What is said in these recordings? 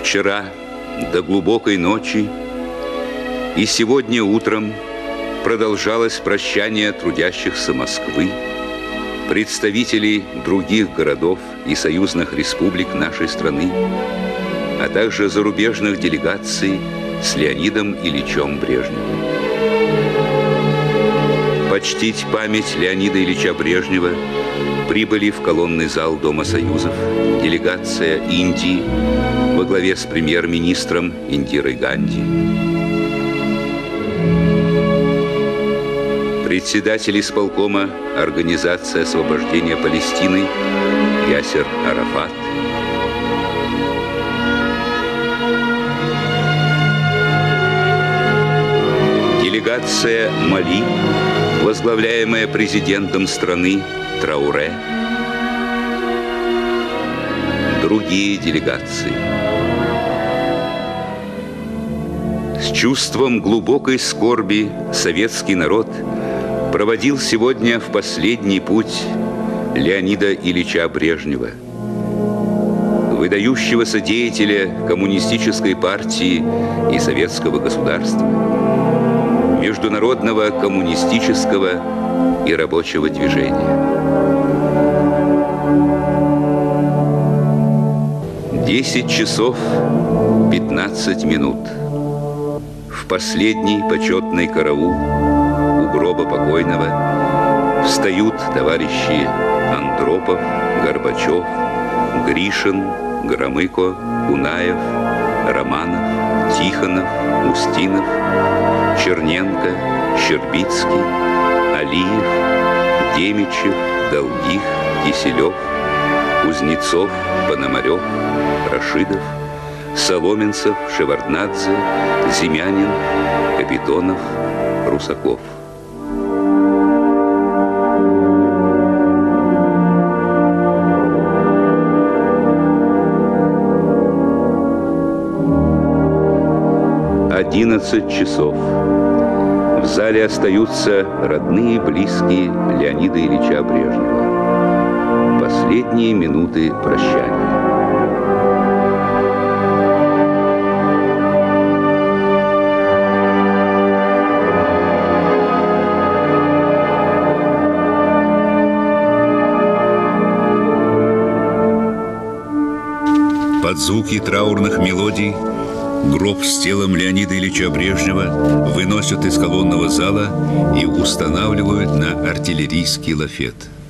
вчера до глубокой ночи и сегодня утром продолжалось прощание трудящихся Москвы, представителей других городов и союзных республик нашей страны, а также зарубежных делегаций с Леонидом Ильичем Брежневым. Почтить память Леонида Ильича Брежнева прибыли в колонный зал Дома Союзов делегация Индии во главе с премьер-министром Индирой Ганди, председатель исполкома Организации освобождения Палестины Ясер Арафат, делегация Мали, возглавляемая президентом страны Трауре, другие делегации. С чувством глубокой скорби советский народ проводил сегодня в последний путь Леонида Ильича Брежнева, выдающегося деятеля коммунистической партии и советского государства, международного коммунистического и рабочего движения. 10 часов 15 минут. В последний почетный караул у гроба покойного встают товарищи Андропов, Горбачев, Гришин, Громыко, Кунаев, Романов, Тихонов, Устинов, Черненко, Щербицкий, Алиев, Демичев, Долгих, Киселев, Кузнецов, Пономарев, Рашидов, Соломенцев, Шеварднадзе, Зимянин, Капитонов, Русаков. «11 часов. В зале остаются родные и близкие Леонида Ильича Брежнева. Последние минуты прощания. Под звуки траурных мелодий гроб с телом Леонида Ильича Брежнева выносят из колонного зала и устанавливают на артиллерийский лафет.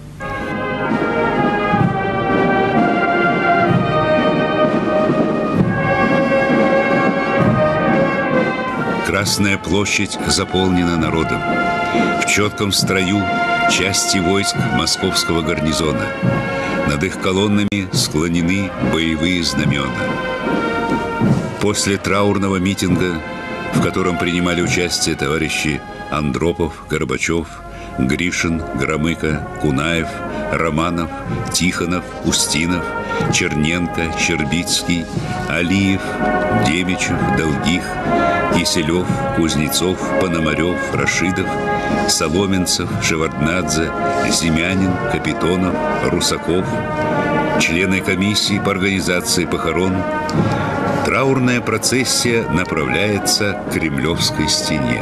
Красная площадь заполнена народом. В четком строю части войск московского гарнизона. Над их колоннами склонены боевые знамена. После траурного митинга, в котором принимали участие товарищи Андропов, Горбачев, Гришин, Громыко, Кунаев, Романов, Тихонов, Устинов, Черненко, Щербицкий, Алиев, Демичев, Долгих, Киселев, Кузнецов, Пономарев, Рашидов, Соломенцев, Шеварднадзе, Зимянин, Капитонов, Русаков, члены комиссии по организации похорон, траурная процессия направляется к Кремлевской стене.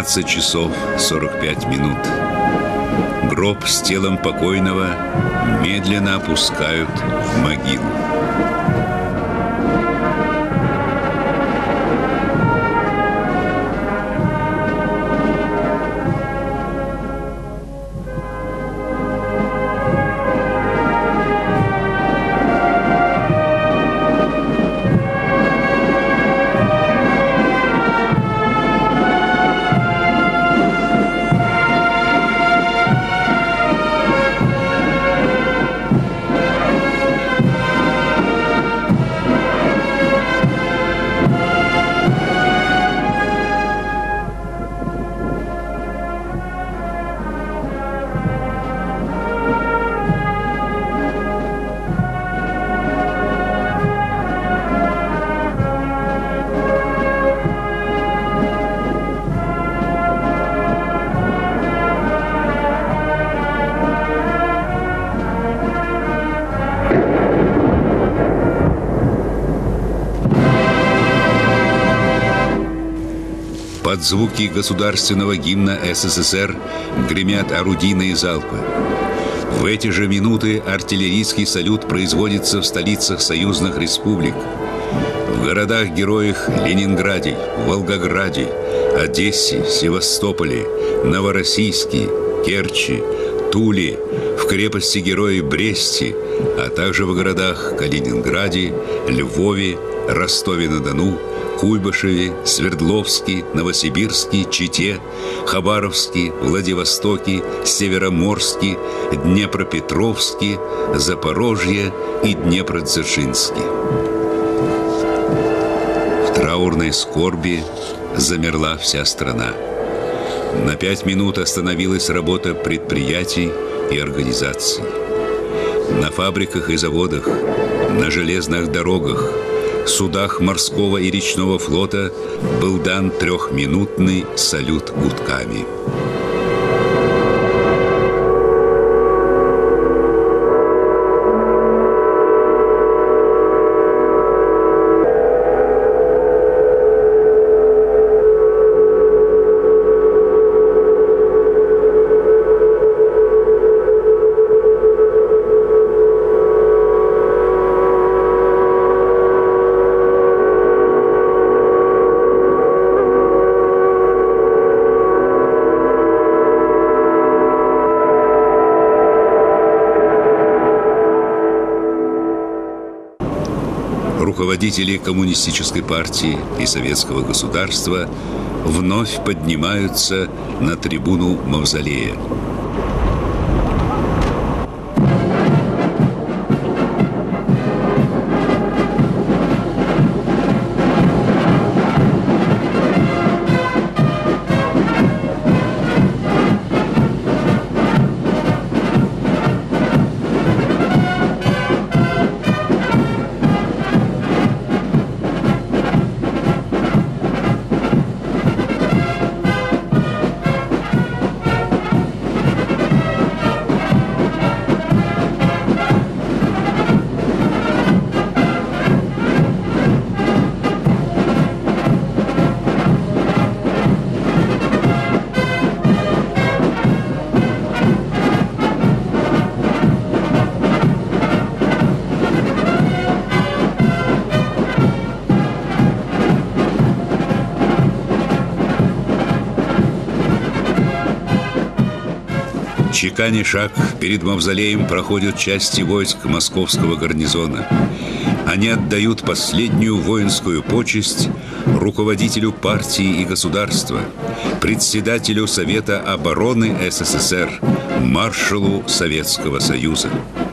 12 часов 45 минут. Гроб с телом покойного медленно опускают в могилу. Под звуки государственного гимна СССР гремят орудийные залпы. В эти же минуты артиллерийский салют производится в столицах союзных республик. В городах-героях Ленинграде, Волгограде, Одессе, Севастополе, Новороссийске, Керчи, Туле, в крепости-герои Бресте, а также в городах Калининграде, Львове, Ростове-на-Дону, Куйбышеве, Свердловске, Новосибирске, Чите, Хабаровске, Владивостоке, Североморске, Днепропетровске, Запорожье и Днепродзержинске. В траурной скорби замерла вся страна. На 5 минут остановилась работа предприятий и организаций. На фабриках и заводах, на железных дорогах, судах морского и речного флота был дан 3-минутный салют гудками. Руководители коммунистической партии и советского государства вновь поднимаются на трибуну Мавзолея. Чеканя шаг перед мавзолеем проходят части войск московского гарнизона. Они отдают последнюю воинскую почесть руководителю партии и государства, председателю Совета обороны СССР, маршалу Советского Союза.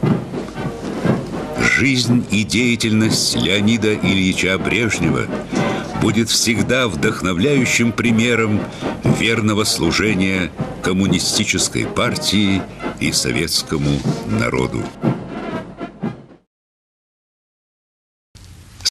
Жизнь и деятельность Леонида Ильича Брежнева будет всегда вдохновляющим примером верного служения коммунистической партии и советскому народу.